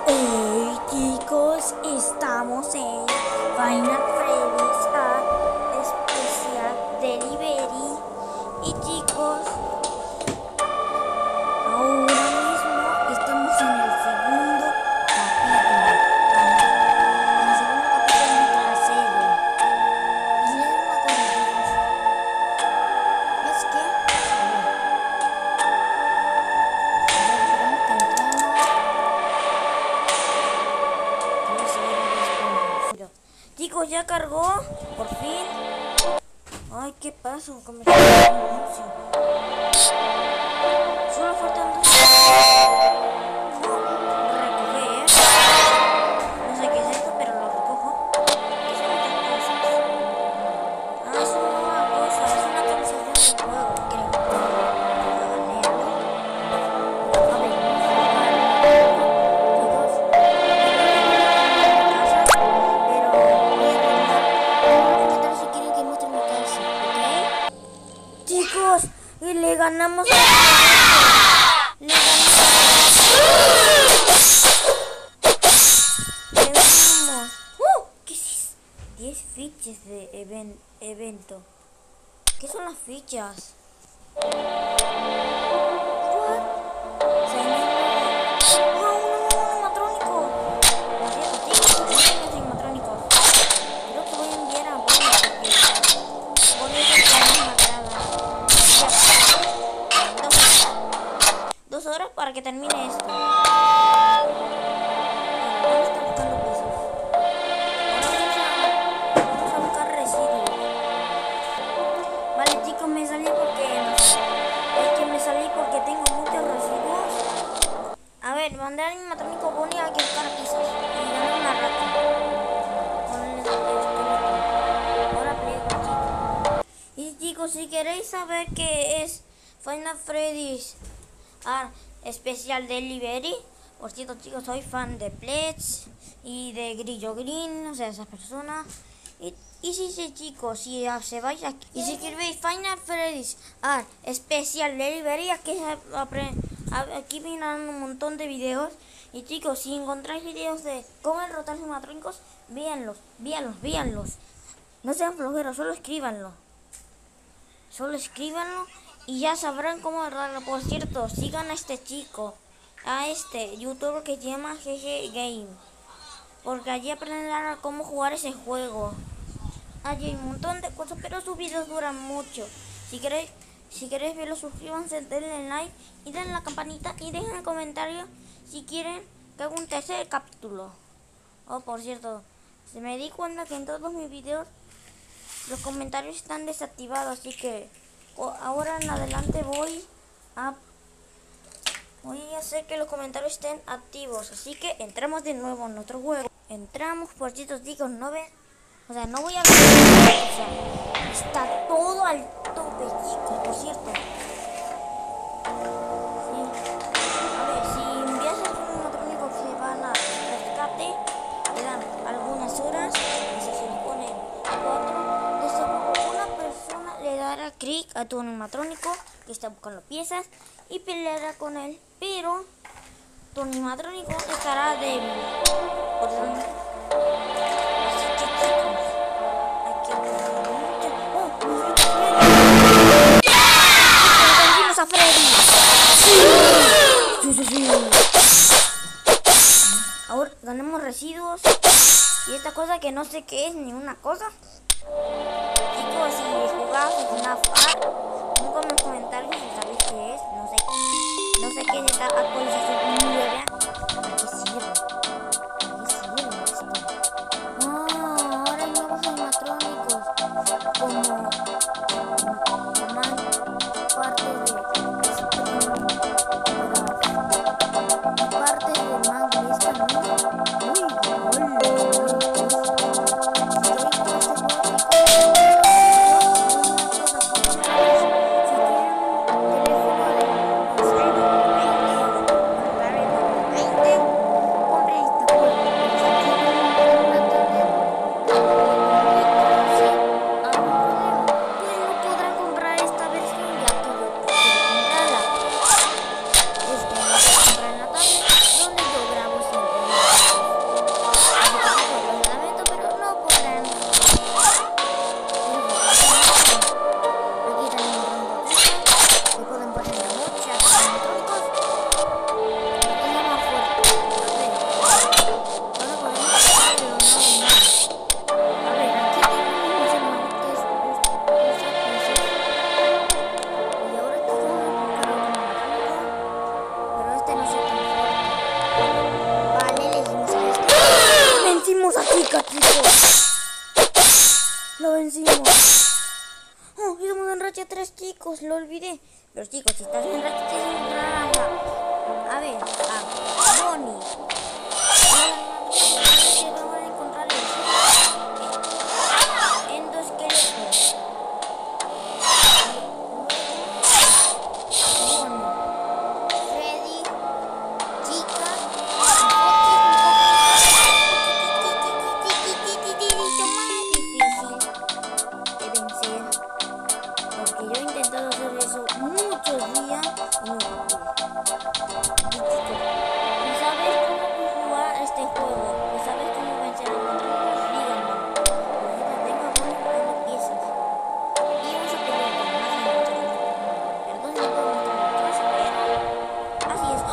Hey chicos, estamos en Final Freddy's Special Delivery. Y chicos, ahora mismo estamos en el segundo capítulo. En el segundo capítulo de nuestra serie. Y si es una cosa, chicos, es que chicos, ya cargó, por fin. Ay, ¿qué pasa? Como que anuncio. Solo faltan dos. Recoger. No sé qué es esto, pero lo recojo. ¿Qué son estas cosas? Ah, es una nueva cosa. Es una actualización del juego, creo. Voy a leerlo. A ver, chicos. Si quieren que muestre mi casa, ¿ok? Chicos, y le ganamos a... Le ganamos. ¿Qué es eso? 10 fichas de evento. ¿Qué son las fichas? What? Un animatrónico. Lo siento, chicos, no tengo animatrónicos. Creo que voy a enviar a Bonnie porque Bonnie es el que más me agrada. Ya, 2 horas para que termine esto. Bonnie está buscando pisos. Ahora vamos a buscar residuos. Vale, chicos, me salí porque tengo muchos residuos. A ver, mandé al animatrónico Bonnie a que buscar pisos y gané una rata. Con el esqueleto. Ahora pliego, chicos. Y chicos, si queréis saber qué es Final Freddy's Special Delivery, por cierto, chicos, soy fan de Pledge y de Grillo Green, o sea, esas personas. Y sí, chicos, si se vais aquí y si escribéis Final Freddy's Special Delivery, aquí vienen un montón de videos. Y chicos, si encontráis videos de cómo derrotar animatrónicos, véanlos. No sean flojeros, solo escríbanlo y ya sabrán cómo derrotarlo. Por cierto, sigan a este chico, a este youtuber que se llama GG Game, porque allí aprenderán cómo jugar ese juego. Allí hay un montón de cosas, pero sus videos duran mucho. Si queréis verlo, suscríbanse, denle like y denle la campanita y dejen en comentario si quieren que haga un tercer capítulo. Oh, por cierto, se me di cuenta que en todos mis videos los comentarios están desactivados, así que ahora en adelante voy a hacer que los comentarios estén activos. Así que entramos de nuevo en otro juego. Entramos, por cierto, chicos, no ven. O sea, no voy a ver. O sea, está todo al tope, chicos, por cierto. Sí. A ver, si envías a un animatrónico que van a rescate, le dan algunas horas. No sé si le ponen 4. De seguro una persona le dará clic a tu animatrónico que está buscando piezas y peleará con él. Pero tu animatrónico estará débil. Por eso, a Freddy. Sí. Ahora ganamos residuos y esta cosa que no sé qué es ni una cosa. Chicos, si jugás FNAF, pongan en los comentarios si sabéis qué es. No sé qué es esta actualización nueva. ¿Para qué sirve? Esto? Ahora hay nuevos animatrónicos como parte de manga y esta chica, chicos. Lo vencimos. Oh, estamos en racha 3, chicos. Lo olvidé. Pero chicos, si estás en racha 3, a ver, a Bonnie. Vamos a encontrar endoesqueletos. Freddy, chica, porque yo he intentado hacer eso muchos días y no lo pude. ¿Y sabes cómo jugar este juego? ¿Y sabes cómo vencer a encontrarlos? Díganme. Ahorita tengo buscando piezas. Y un superior más encontrarlo. Perdón si no puedo mostrar atrás, pero así es.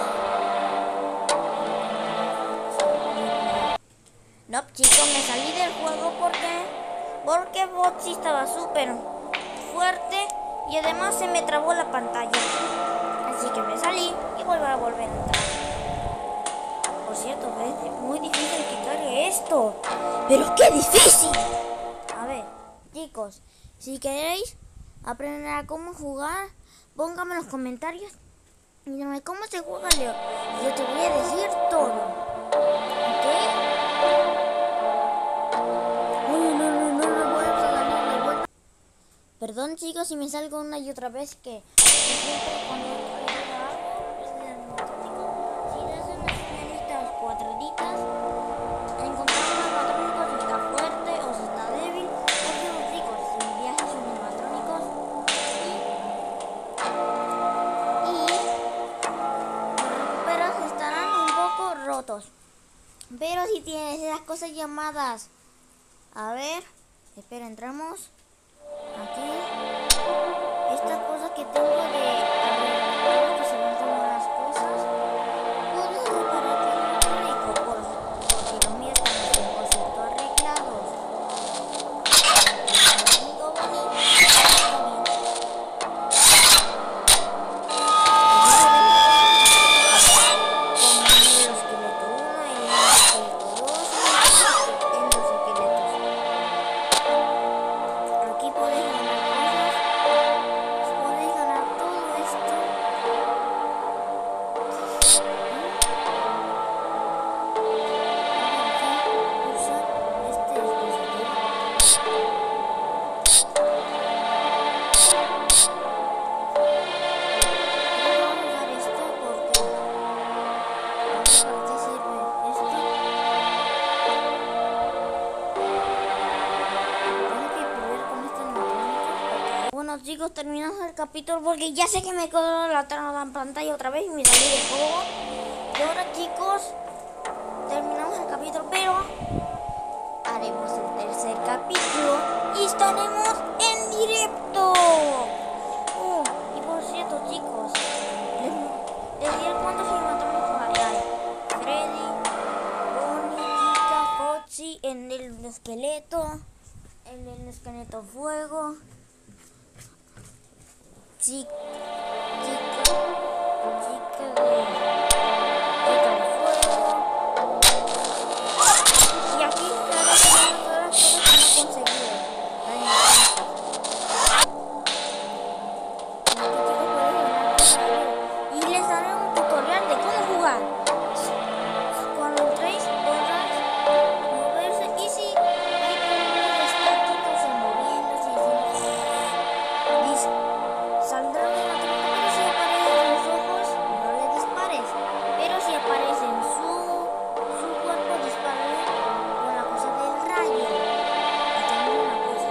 No, chicos, me salí del juego porque Boxy estaba súper fuerte y además se me trabó la pantalla. Así que me salí y vuelvo a volver a entrar. Por cierto, es muy difícil quitarle esto. ¡Pero qué difícil! A ver, chicos, si queréis aprender a cómo jugar, pónganme en los comentarios y díganme cómo se juega, Leo. Yo te voy a decir todo. ¿Ok? Perdón, chicos, si me salgo una y otra vez que siempre cuando si le hacen unas señalitas cuadraditas, encontrar un animatrónico si está fuerte o si está débil. Porque los chicos, si viajes son animatrónicos y los recuperas estarán un poco rotos. Pero si tienes esas cosas llamadas, a ver, espera, entramos. Aquí, esta cosa que tengo de arreglar, que se ven como las cosas, puedes reparar el electrónico porque los míos están 100% arreglados. Amigo bonito, como el esqueleto 1, el esqueleto 2 y en los esqueletos. Aquí podéis ganar cosas, podéis ganar todo esto. Usar este dispositivo. Vamos a usar esto porque ¿para qué sirve esto? Tengo que pelear con este animatrónico. Bueno, chicos, terminamos el capítulo porque ya sé que me quedó la pantalla otra vez y me salí del juego. Y ahora, chicos, terminamos el capítulo, pero haremos el tercer capítulo y estaremos en directo. Y por cierto, chicos, les diré cuántos animatrónicos hay. Freddy, Bonnie, Chica, Foxy, en el esqueleto, en el esqueleto fuego, chica de fuego. Y aquí están las cosas que no he conseguido. Y les daré un tutorial de cómo jugar. Cuando entréis podrás moverse y si hay problemas estáticos o moviéndose y saldrá un animatrónico, pero si aparecen los ojos no le dispares, pero si aparecen su cuerpo dispárale con la cosa del rayo. Y también una cosa,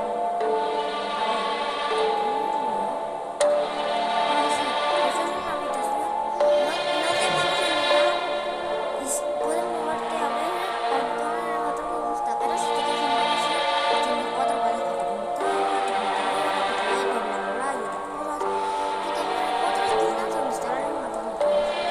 estás en una habitación, no te muevas en lugar y puedes moverte a veces para que todo el animatrónico gusta, pero si te quedas en una habitación tienes 4 parejas de computadora, bla y otras cosas, y también hay 4 esquinas donde estará el animatrónico.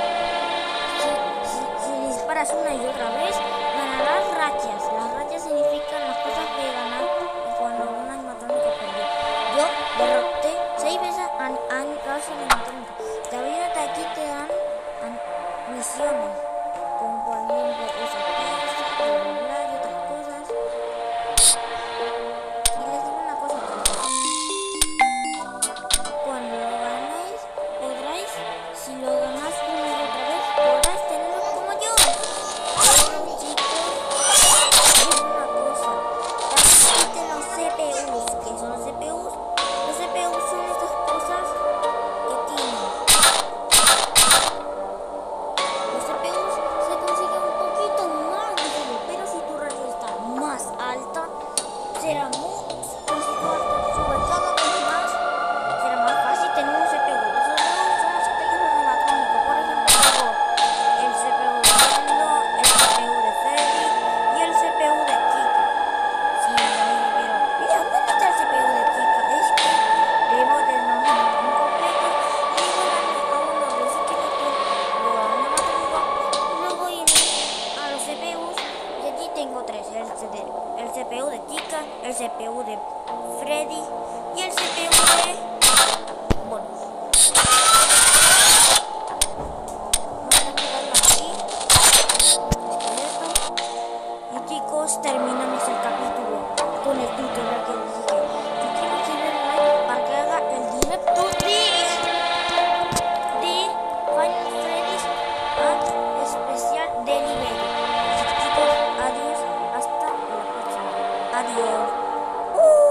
Si disparas una y otra vez, ganarás rachas. Las rachas significan las cosas que ganan cuando un animatrónico perdió. Yo derroté 6 veces a los animatrónicos. También hasta aquí te dan misiones, como por ejemplo esa pieza, bla y otras CPU de Freddy y el CPU de Bonus. Vamos a pegarlo aquí. Esqueleto. Y chicos, terminamos el capítulo con el tutorial que les dije. Yo quiero que den like para que haga el directo de Final Freddy's especial de nivel. Chicos, adiós, hasta la próxima. Adiós.